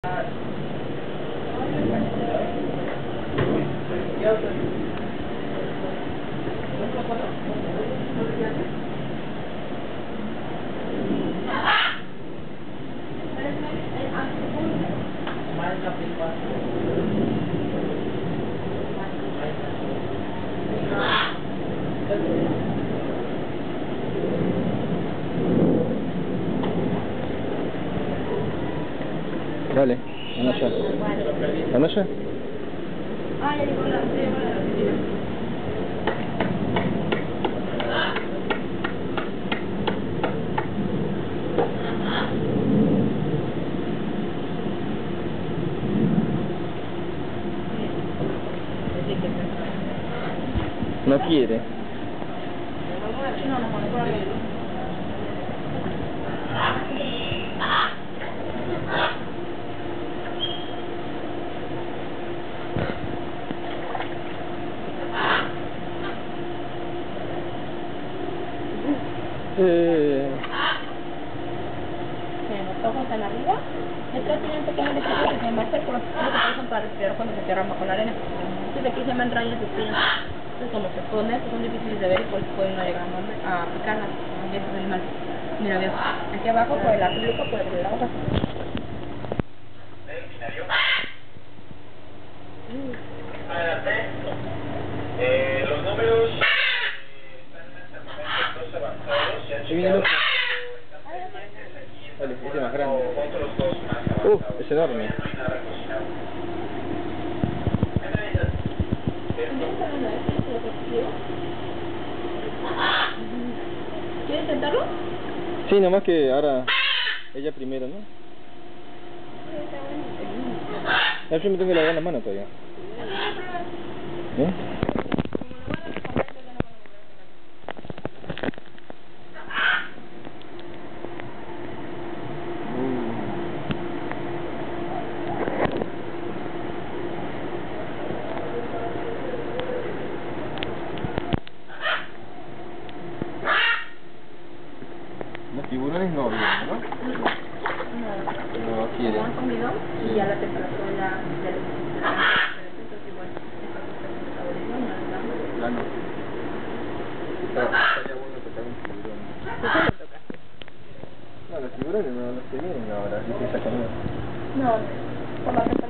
Dale, anda allá. ¿Anda allá? Ah, ya llegó la oficina. No quiere. Los ojos están arriba. Detrás tiene un pequeño orificio que se va a hacer por los que usan para respirar cuando se cierran bajo la arena. Entonces aquí se ven rayas de espinas. Entonces como se esconden, son difíciles de ver y por eso pueden no llegar a picarlas a estos animales. Mira, veo. Aquí abajo por el acrílico puede ver la hoja. Adelante. Los números están en este momento dos avanzados. Ya Ahí viene el otro. Dale, ese es más grande. Otros dos más avanzados. Es enorme. No hay nada cocinado. ¿Quieres intentarlo? Sí, nomás que ahora ella primero, ¿no? Yo me tengo que lavar las manos todavía. ¿Eh? Los tiburones no vienen, ¿no? No quieren. Como han comido y ya la temperatura ya les entonces igual Claro. Estaría bueno tocar un tiburón. No, los tiburones no los que vienen ahora, así que sacan. No, por la